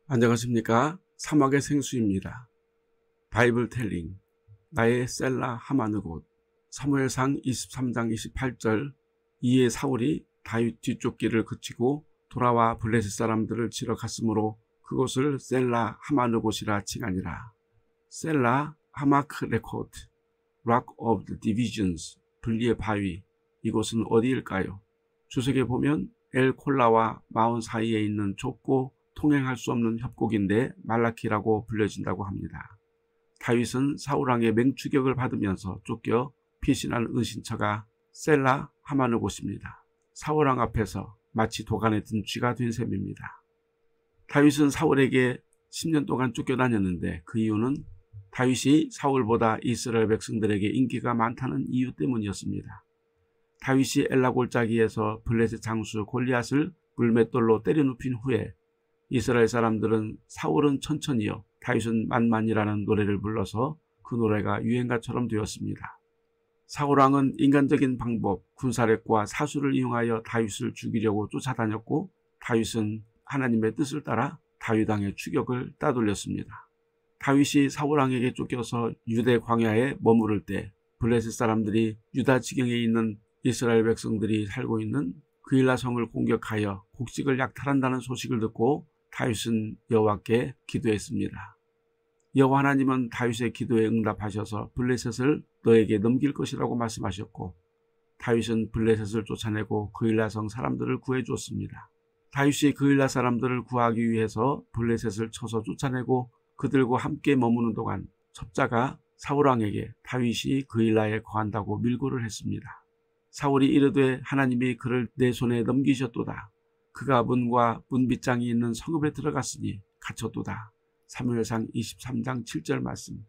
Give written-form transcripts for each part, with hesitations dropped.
안녕하십니까. 사막의 생수입니다. 바이블 텔링 나의 셀라 하마느곳. 사무엘상 23장 28절. 이에 사울이 다윗 뒤쪽 길을 그치고 돌아와 블레셋 사람들을 치러 갔으므로 그곳을 셀라 하마느곳이라 칭하니라. 셀라 하마크 레코트 Rock of the Divisions, 분리의 바위. 이곳은 어디일까요? 주석에 보면 엘콜라와 마온 사이에 있는 좁고 통행할 수 없는 협곡인데 말라키라고 불려진다고 합니다. 다윗은 사울왕의 맹추격을 받으면서 쫓겨 피신한 은신처가 셀라 하마느곳입니다. 사울왕 앞에서 마치 도간에 든 쥐가 된 셈입니다. 다윗은 사울에게 10년 동안 쫓겨다녔는데 그 이유는 다윗이 사울보다 이스라엘 백성들에게 인기가 많다는 이유 때문이었습니다. 다윗이 엘라 골짜기에서 블레셋 장수 골리앗을 물맷돌로 때려 눕힌 후에 이스라엘 사람들은 사울은 천천히요 다윗은 만만이라는 노래를 불러서 그 노래가 유행가처럼 되었습니다. 사울왕은 인간적인 방법, 군사력과 사수를 이용하여 다윗을 죽이려고 쫓아다녔고 다윗은 하나님의 뜻을 따라 다윗왕의 추격을 따돌렸습니다. 다윗이 사울왕에게 쫓겨서 유대 광야에 머무를 때 블레셋 사람들이 유다 지경에 있는 이스라엘 백성들이 살고 있는 그일라 성을 공격하여 곡식을 약탈한다는 소식을 듣고 다윗은 여호와께 기도했습니다. 여호와 하나님은 다윗의 기도에 응답하셔서 블레셋을 너에게 넘길 것이라고 말씀하셨고 다윗은 블레셋을 쫓아내고 그일라 성 사람들을 구해주었습니다. 다윗이 그일라 사람들을 구하기 위해서 블레셋을 쳐서 쫓아내고 그들과 함께 머무는 동안 첩자가 사울왕에게 다윗이 그일라에 거한다고 밀고를 했습니다. 사울이 이르되 하나님이 그를 내 손에 넘기셨도다. 그가 문과 문빗장이 있는 성읍에 들어갔으니 갇혔도다. 사무엘상 23장 7절 말씀.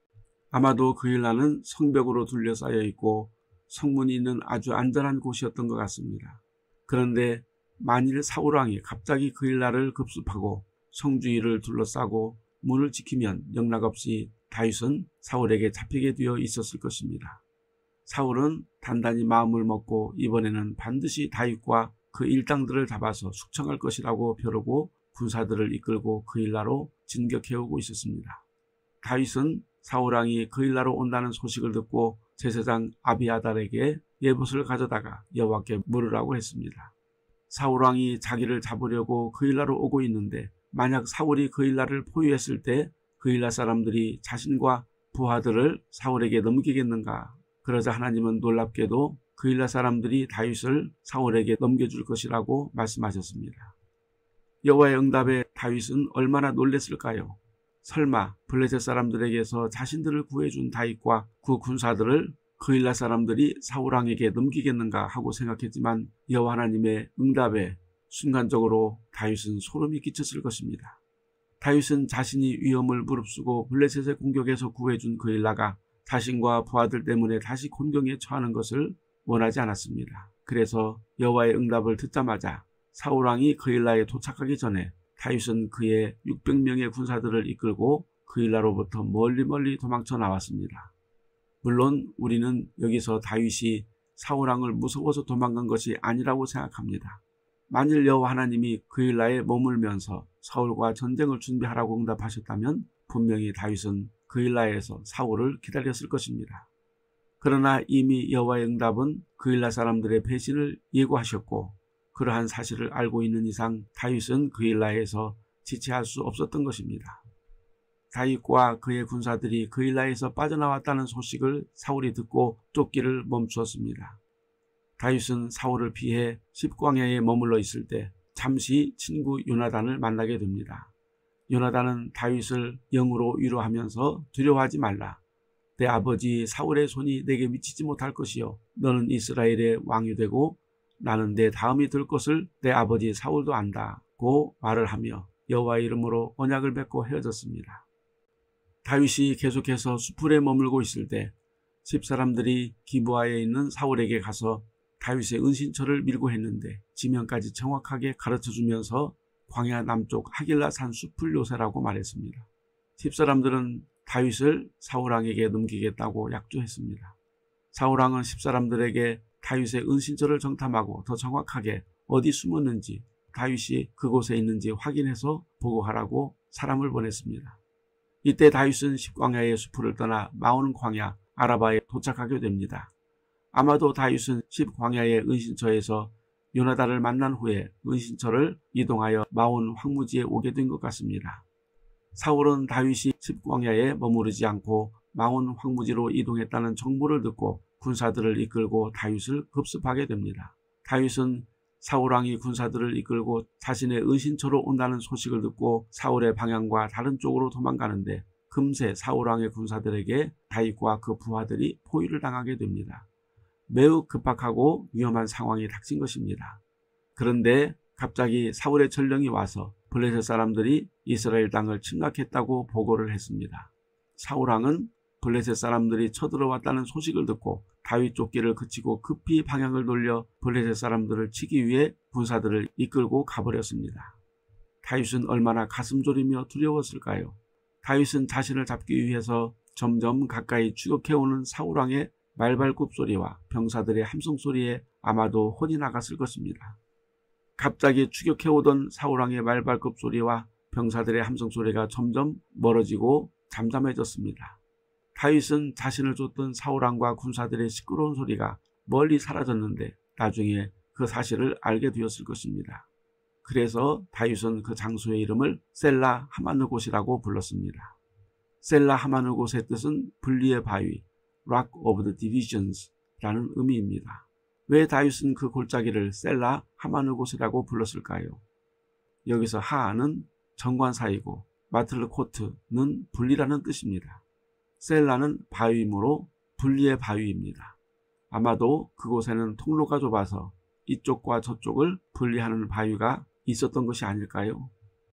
아마도 그일라는 성벽으로 둘러싸여 있고 성문이 있는 아주 안전한 곳이었던 것 같습니다. 그런데 만일 사울왕이 갑자기 그일라를 급습하고 성주위를 둘러싸고 문을 지키면 영락없이 다윗은 사울에게 잡히게 되어 있었을 것입니다. 사울은 단단히 마음을 먹고 이번에는 반드시 다윗과 그 일당들을 잡아서 숙청할 것이라고 벼르고 군사들을 이끌고 그일라로 진격해오고 있었습니다. 다윗은 사울왕이 그일라로 온다는 소식을 듣고 제사장 아비아달에게 예봇을 가져다가 여호와께 물으라고 했습니다. 사울왕이 자기를 잡으려고 그일라로 오고 있는데 만약 사울이 그일라를 포위했을 때 그일라 사람들이 자신과 부하들을 사울에게 넘기겠는가? 그러자 하나님은 놀랍게도 그일라 사람들이 다윗을 사울에게 넘겨줄 것이라고 말씀하셨습니다. 여호와의 응답에 다윗은 얼마나 놀랐을까요? 설마 블레셋 사람들에게서 자신들을 구해준 다윗과 그 군사들을 그일라 사람들이 사울왕에게 넘기겠는가 하고 생각했지만 여호와 하나님의 응답에 순간적으로 다윗은 소름이 끼쳤을 것입니다. 다윗은 자신이 위험을 무릅쓰고 블레셋의 공격에서 구해준 그일라가 자신과 부하들 때문에 다시 곤경에 처하는 것을 원하지 않았습니다. 그래서 여호와의 응답을 듣자마자 사울왕이 그일라에 도착하기 전에 다윗은 그의 600명의 군사들을 이끌고 그일라로부터 멀리 도망쳐 나왔습니다. 물론 우리는 여기서 다윗이 사울왕을 무서워서 도망간 것이 아니라고 생각합니다. 만일 여호와 하나님이 그일라에 머물면서 사울과 전쟁을 준비하라고 응답하셨다면 분명히 다윗은 그일라에서 사울을 기다렸을 것입니다. 그러나 이미 여호와의 응답은 그일라 사람들의 배신을 예고하셨고 그러한 사실을 알고 있는 이상 다윗은 그일라에서 지체할 수 없었던 것입니다. 다윗과 그의 군사들이 그일라에서 빠져나왔다는 소식을 사울이 듣고 쫓기를 멈추었습니다. 다윗은 사울을 피해 십광야에 머물러 있을 때 잠시 친구 요나단을 만나게 됩니다. 요나단은 다윗을 영으로 위로하면서 두려워하지 말라. 내 아버지 사울의 손이 내게 미치지 못할 것이요 너는 이스라엘의 왕이 되고 나는 내 다음이 될 것을 내 아버지 사울도 안다고 말을 하며 여호와의 이름으로 언약을 맺고 헤어졌습니다. 다윗이 계속해서 수풀에 머물고 있을 때 집사람들이 기브아에 있는 사울에게 가서 다윗의 은신처를 밀고 했는데 지명까지 정확하게 가르쳐주면서 광야 남쪽 하길라산 수풀 요새라고 말했습니다. 집사람들은 다윗을 사울왕에게 넘기겠다고 약조했습니다. 사울왕은 집사람들에게 다윗의 은신처를 정탐하고 더 정확하게 어디 숨었는지 다윗이 그곳에 있는지 확인해서 보고하라고 사람을 보냈습니다. 이때 다윗은 십광야의 숲을 떠나 마온 광야 아라바에 도착하게 됩니다. 아마도 다윗은 십광야의 은신처에서 요나단을 만난 후에 은신처를 이동하여 마온 황무지에 오게 된 것 같습니다. 사울은 다윗이 십광야에 머무르지 않고 마온 황무지로 이동했다는 정보를 듣고 군사들을 이끌고 다윗을 급습하게 됩니다. 다윗은 사울왕이 군사들을 이끌고 자신의 은신처로 온다는 소식을 듣고 사울의 방향과 다른 쪽으로 도망가는데 금세 사울왕의 군사들에게 다윗과 그 부하들이 포위를 당하게 됩니다. 매우 급박하고 위험한 상황이 닥친 것입니다. 그런데 갑자기 사울의 전령이 와서 블레셋 사람들이 이스라엘 땅을 침략했다고 보고를 했습니다. 사울왕은 블레셋 사람들이 쳐들어왔다는 소식을 듣고 다윗 쫓기를 그치고 급히 방향을 돌려 블레셋 사람들을 치기 위해 군사들을 이끌고 가버렸습니다. 다윗은 얼마나 가슴 졸이며 두려웠을까요? 다윗은 자신을 잡기 위해서 점점 가까이 추격해오는 사울왕의 말발굽 소리와 병사들의 함성 소리에 아마도 혼이 나갔을 것입니다. 갑자기 추격해오던 사울왕의 말발굽 소리와 병사들의 함성 소리가 점점 멀어지고 잠잠해졌습니다. 다윗은 자신을 쫓던 사울왕과 군사들의 시끄러운 소리가 멀리 사라졌는데 나중에 그 사실을 알게 되었을 것입니다. 그래서 다윗은 그 장소의 이름을 셀라 하마느곳이라고 불렀습니다. 셀라 하마느곳의 뜻은 분리의 바위, Rock of the Divisions 라는 의미입니다. 왜 다윗은 그 골짜기를 셀라 하마느곳이라고 불렀을까요? 여기서 하는 정관사이고 마틀코트는 분리라는 뜻입니다. 셀라는 바위이므로 분리의 바위입니다. 아마도 그곳에는 통로가 좁아서 이쪽과 저쪽을 분리하는 바위가 있었던 것이 아닐까요?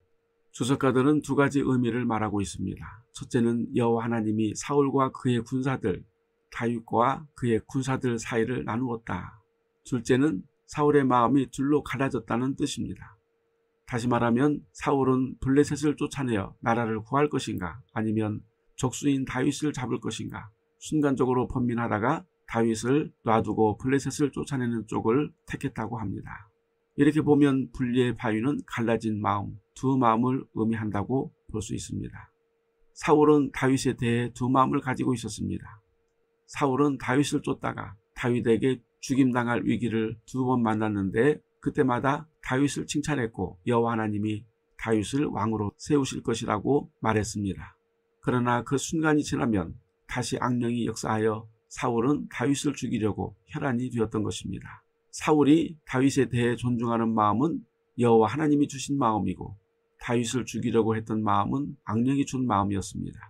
주석가들은 두 가지 의미를 말하고 있습니다. 첫째는 여호와 하나님이 사울과 그의 군사들, 다윗과 그의 군사들 사이를 나누었다. 둘째는 사울의 마음이 둘로 갈라졌다는 뜻입니다. 다시 말하면 사울은 블레셋을 쫓아내어 나라를 구할 것인가 아니면 적수인 다윗을 잡을 것인가 순간적으로 번민하다가 다윗을 놔두고 블레셋을 쫓아내는 쪽을 택했다고 합니다. 이렇게 보면 분리의 바위는 갈라진 마음, 두 마음을 의미한다고 볼 수 있습니다. 사울은 다윗에 대해 두 마음을 가지고 있었습니다. 사울은 다윗을 쫓다가 다윗에게 죽임당할 위기를 두 번 만났는데 그때마다 다윗을 칭찬했고 여호와 하나님이 다윗을 왕으로 세우실 것이라고 말했습니다. 그러나 그 순간이 지나면 다시 악령이 역사하여 사울은 다윗을 죽이려고 혈안이 되었던 것입니다. 사울이 다윗에 대해 존중하는 마음은 여호와 하나님이 주신 마음이고 다윗을 죽이려고 했던 마음은 악령이 준 마음이었습니다.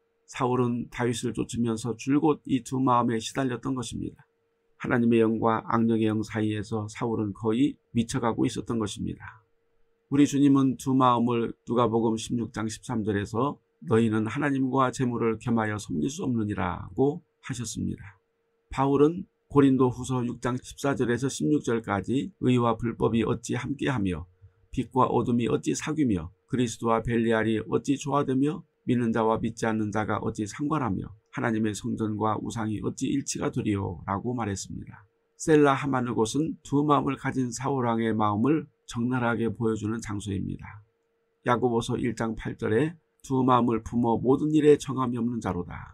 사울은 다윗을 쫓으면서 줄곧 이 두 마음에 시달렸던 것입니다. 하나님의 영과 악령의 영 사이에서 사울은 거의 미쳐가고 있었던 것입니다. 우리 주님은 두 마음을 누가복음 16장 13절에서 너희는 하나님과 재물을 겸하여 섬길 수 없느니라고 하셨습니다. 바울은 고린도 후서 6장 14절에서 16절까지 의와 불법이 어찌 함께하며 빛과 어둠이 어찌 사귀며 그리스도와 벨리알이 어찌 조화되며 믿는 자와 믿지 않는 자가 어찌 상관하며 하나님의 성전과 우상이 어찌 일치가 되리요 라고 말했습니다. 셀라 하마느곳은 두 마음을 가진 사울왕의 마음을 적나라하게 보여주는 장소입니다. 야고보서 1장 8절에 두 마음을 품어 모든 일에 정함이 없는 자로다.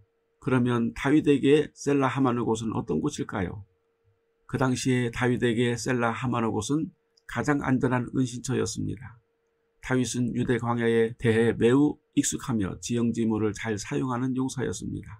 그러면 다윗에게 셀라 하마느곳은 어떤 곳일까요? 그 당시에 다윗에게 셀라 하마느곳은 가장 안전한 은신처였습니다. 다윗은 유대 광야에 대해 매우 익숙하며 지형지물을 잘 사용하는 용사였습니다.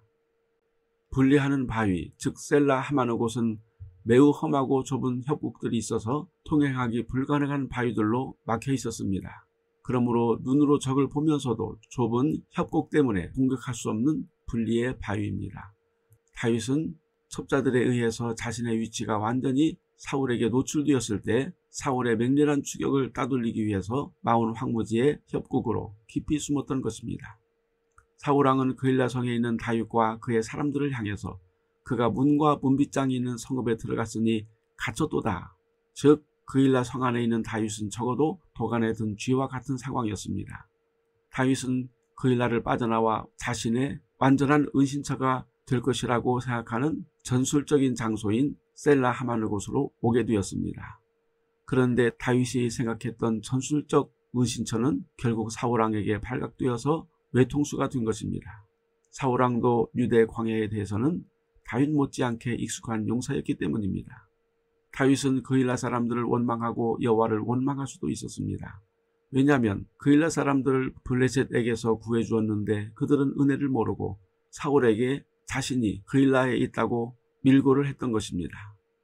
분리하는 바위, 즉 셀라 하마느곳은 매우 험하고 좁은 협곡들이 있어서 통행하기 불가능한 바위들로 막혀 있었습니다. 그러므로 눈으로 적을 보면서도 좁은 협곡 때문에 공격할 수 없는 분리의 바위입니다. 다윗은 첩자들에 의해서 자신의 위치가 완전히 사울에게 노출되었을 때 사울의 맹렬한 추격을 따돌리기 위해서 마온 황무지의 협곡으로 깊이 숨었던 것입니다. 사울왕은 그일라성에 있는 다윗과 그의 사람들을 향해서 그가 문과 문빗장이 있는 성읍에 들어갔으니 갇혔도다. 즉 그일라 성 안에 있는 다윗은 적어도 도간에 든 쥐와 같은 상황이었습니다. 다윗은 그일라를 빠져나와 자신의 완전한 은신처가 될 것이라고 생각하는 전술적인 장소인 셀라 하마느곳으로 오게 되었습니다. 그런데 다윗이 생각했던 전술적 은신처는 결국 사울왕에게 발각되어서 외통수가 된 것입니다. 사울왕도 유대 광야에 대해서는 다윗 못지않게 익숙한 용사였기 때문입니다. 다윗은 그일라 사람들을 원망하고 여호와를 원망할 수도 있었습니다. 왜냐하면 그일라 사람들을 블레셋에게서 구해주었는데 그들은 은혜를 모르고 사울에게 자신이 그일라에 있다고 밀고를 했던 것입니다.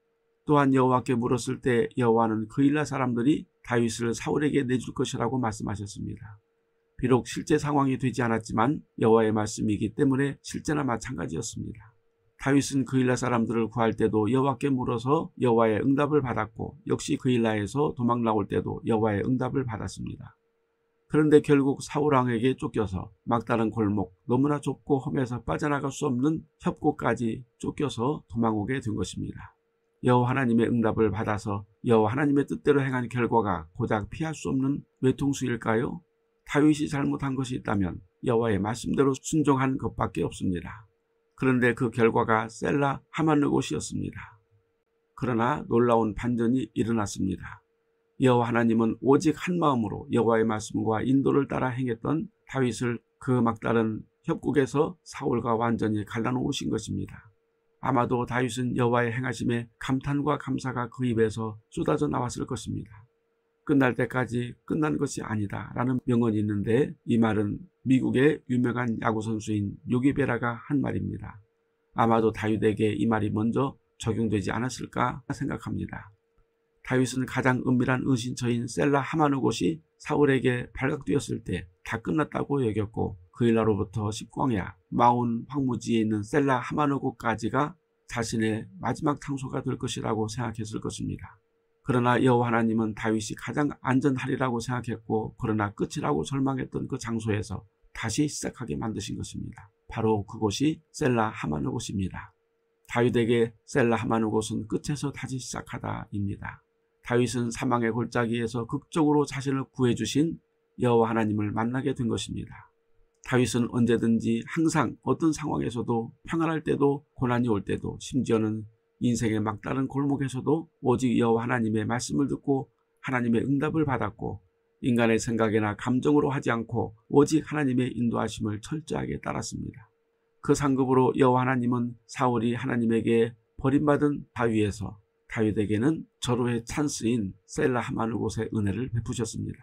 또한 여호와께 물었을 때 여호와는 그일라 사람들이 다윗을 사울에게 내줄 것이라고 말씀하셨습니다. 비록 실제 상황이 되지 않았지만 여호와의 말씀이기 때문에 실제나 마찬가지였습니다. 다윗은 그일라 사람들을 구할 때도 여호와께 물어서 여호와의 응답을 받았고 역시 그일라에서 도망 나올 때도 여호와의 응답을 받았습니다. 그런데 결국 사울왕에게 쫓겨서 막다른 골목, 너무나 좁고 험해서 빠져나갈 수 없는 협곡까지 쫓겨서 도망오게 된 것입니다. 여호와 하나님의 응답을 받아서 여호와 하나님의 뜻대로 행한 결과가 고작 피할 수 없는 외통수일까요? 다윗이 잘못한 것이 있다면 여호와의 말씀대로 순종한 것밖에 없습니다. 그런데 그 결과가 셀라 하만느곳이었습니다. 그러나 놀라운 반전이 일어났습니다. 여호와 하나님은 오직 한 마음으로 여호와의 말씀과 인도를 따라 행했던 다윗을 그 막다른 협곡에서 사울과 완전히 갈라놓으신 것입니다. 아마도 다윗은 여호와의 행하심에 감탄과 감사가 그 입에서 쏟아져 나왔을 것입니다. 끝날 때까지 끝난 것이 아니다 라는 명언이 있는데 이 말은 미국의 유명한 야구선수인 요기 베라가 한 말입니다. 아마도 다윗에게 이 말이 먼저 적용되지 않았을까 생각합니다. 다윗은 가장 은밀한 은신처인 셀라 하만느곳이 사울에게 발각되었을 때 다 끝났다고 여겼고 그일라로부터 10광야 마온 황무지에 있는 셀라 하만느곳까지가 자신의 마지막 장소가 될 것이라고 생각했을 것입니다. 그러나 여호와 하나님은 다윗이 가장 안전하리라고 생각했고 그러나 끝이라고 절망했던 그 장소에서 다시 시작하게 만드신 것입니다. 바로 그곳이 셀라 하만느곳입니다. 다윗에게 셀라 하만느곳은 끝에서 다시 시작하다입니다. 다윗은 사망의 골짜기에서 극적으로 자신을 구해주신 여호와 하나님을 만나게 된 것입니다. 다윗은 언제든지 항상 어떤 상황에서도 평안할 때도 고난이 올 때도 심지어는 인생의 막다른 골목에서도 오직 여호와 하나님의 말씀을 듣고 하나님의 응답을 받았고 인간의 생각이나 감정으로 하지 않고 오직 하나님의 인도하심을 철저하게 따랐습니다. 그 상급으로 여호와 하나님은 사울이 하나님에게 버림받은 바위에서 다윗에게는 절호의 찬스인 셀라 하만느곳의 은혜를 베푸셨습니다.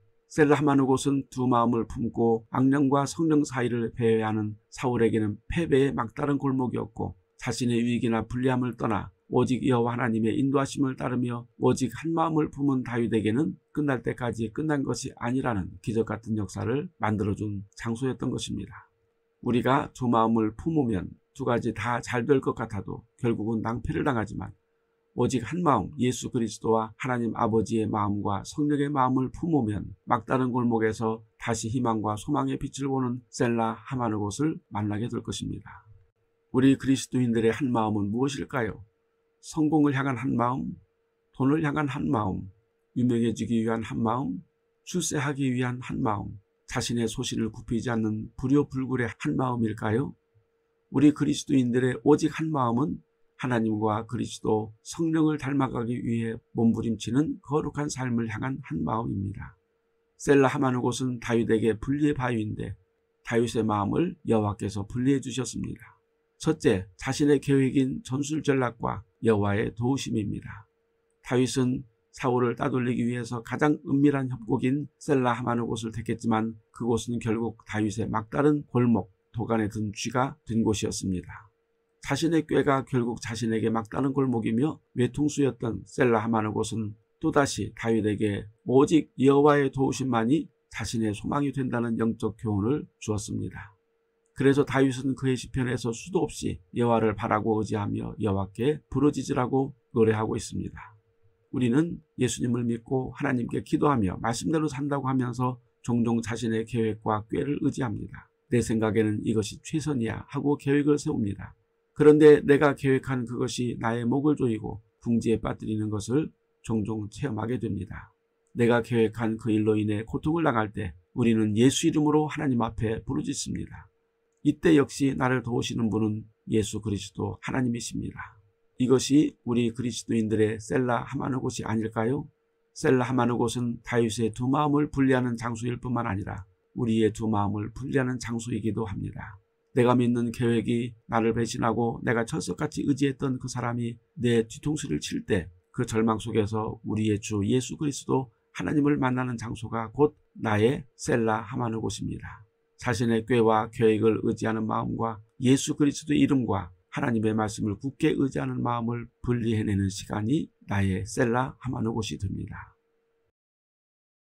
셀라 하만느곳은 두 마음을 품고 악령과 성령 사이를 배회하는 사울에게는 패배의 막다른 골목이었고 자신의 위기나 불리함을 떠나 오직 여호와 하나님의 인도하심을 따르며 오직 한 마음을 품은 다윗에게는 끝날 때까지 끝난 것이 아니라는 기적같은 역사를 만들어준 장소였던 것입니다. 우리가 두 마음을 품으면 두 가지 다 잘 될 것 같아도 결국은 낭패를 당하지만 오직 한 마음 예수 그리스도와 하나님 아버지의 마음과 성령의 마음을 품으면 막다른 골목에서 다시 희망과 소망의 빛을 보는 셀라 하만느곳을 만나게 될 것입니다. 우리 그리스도인들의 한 마음은 무엇일까요? 성공을 향한 한 마음, 돈을 향한 한 마음, 유명해지기 위한 한 마음, 출세하기 위한 한 마음, 자신의 소신을 굽히지 않는 불효불굴의 한 마음일까요? 우리 그리스도인들의 오직 한 마음은 하나님과 그리스도 성령을 닮아가기 위해 몸부림치는 거룩한 삶을 향한 한 마음입니다. 셀라 하만느곳은 다윗에게 분리의 바위인데 다윗의 마음을 여호와께서 분리해 주셨습니다. 첫째, 자신의 계획인 전술전략과 여호와의 도우심입니다. 다윗은 사울을 따돌리기 위해서 가장 은밀한 협곡인 셀라 하만느곳을 택했지만 그곳은 결국 다윗의 막다른 골목, 도간에 든 쥐가 된 곳이었습니다. 자신의 꾀가 결국 자신에게 막다른 골목이며 외통수였던 셀라 하만느곳은 또다시 다윗에게 오직 여호와의 도우심만이 자신의 소망이 된다는 영적 교훈을 주었습니다. 그래서 다윗은 그의 시편에서 수도 없이 여호와를 바라고 의지하며 여호와께 부르짖으라고 노래하고 있습니다. 우리는 예수님을 믿고 하나님께 기도하며 말씀대로 산다고 하면서 종종 자신의 계획과 꾀를 의지합니다. 내 생각에는 이것이 최선이야 하고 계획을 세웁니다. 그런데 내가 계획한 그것이 나의 목을 조이고 궁지에 빠뜨리는 것을 종종 체험하게 됩니다. 내가 계획한 그 일로 인해 고통을 당할 때 우리는 예수 이름으로 하나님 앞에 부르짖습니다. 이때 역시 나를 도우시는 분은 예수 그리스도 하나님이십니다. 이것이 우리 그리스도인들의 셀라 하만느곳이 아닐까요? 셀라 하마누곳은 다윗의 두 마음을 분리하는 장소일 뿐만 아니라 우리의 두 마음을 분리하는 장소이기도 합니다. 내가 믿는 계획이 나를 배신하고 내가 철석같이 의지했던 그 사람이 내 뒤통수를 칠 때 그 절망 속에서 우리의 주 예수 그리스도 하나님을 만나는 장소가 곧 나의 셀라 하마누곳입니다. 자신의 꾀와 계획을 의지하는 마음과 예수 그리스도의 이름과 하나님의 말씀을 굳게 의지하는 마음을 분리해내는 시간이 나의 셀라 하마누곳이 됩니다.